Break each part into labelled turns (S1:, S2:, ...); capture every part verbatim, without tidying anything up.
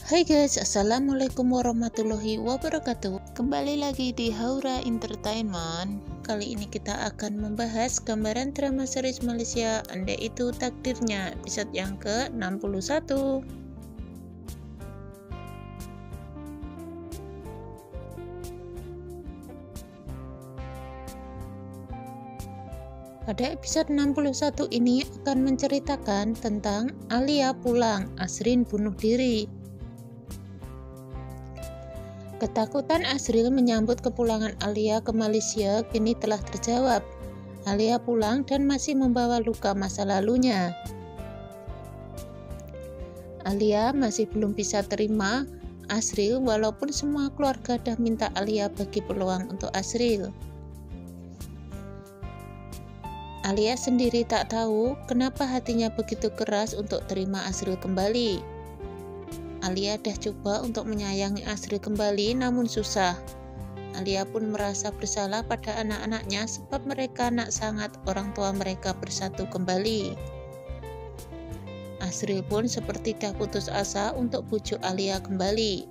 S1: Hai guys, assalamualaikum warahmatullahi wabarakatuh. Kembali lagi di Haura Entertainment. Kali ini kita akan membahas gambaran drama series Malaysia Andai Itu Takdirnya, episode yang ke enam puluh satu. Pada episode enam puluh satu ini akan menceritakan tentang Alia pulang, Asrin bunuh diri. Ketakutan Asril menyambut kepulangan Alia ke Malaysia kini telah terjawab. Alia pulang dan masih membawa luka masa lalunya. Alia masih belum bisa terima Asril walaupun semua keluarga dah minta Alia bagi peluang untuk Asril. Alia sendiri tak tahu kenapa hatinya begitu keras untuk terima Asril kembali. Alia dah coba untuk menyayangi Asril kembali namun susah. Alia pun merasa bersalah pada anak-anaknya sebab mereka nak sangat orang tua mereka bersatu kembali. Asril pun seperti dah putus asa untuk bujuk Alia kembali.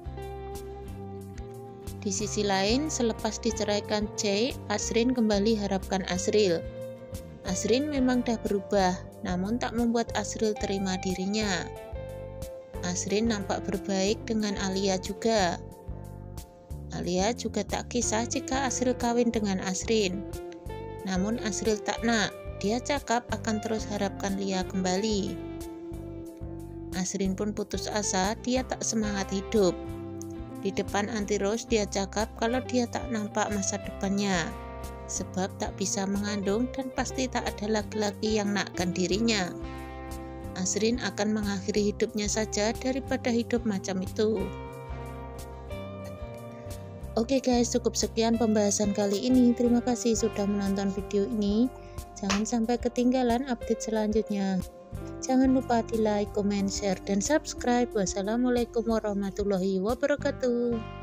S1: Di sisi lain, selepas diceraikan C, Asrin kembali harapkan Asril. Asrin memang dah berubah, namun tak membuat Asril terima dirinya. Asrin nampak berbaik dengan Alia juga. Alia juga tak kisah jika Asril kawin dengan Asrin. Namun Asril tak nak, dia cakap akan terus harapkan Lia kembali. Asrin pun putus asa, dia tak semangat hidup. Di depan Aunty Rose dia cakap kalau dia tak nampak masa depannya, sebab tak bisa mengandung dan pasti tak ada laki-laki yang nakkan dirinya. Asrin akan mengakhiri hidupnya saja daripada hidup macam itu. Oke guys, cukup sekian pembahasan kali ini. Terima kasih sudah menonton video ini. Jangan sampai ketinggalan update selanjutnya. Jangan lupa di like, comment, share, dan subscribe. Wassalamualaikum warahmatullahi wabarakatuh.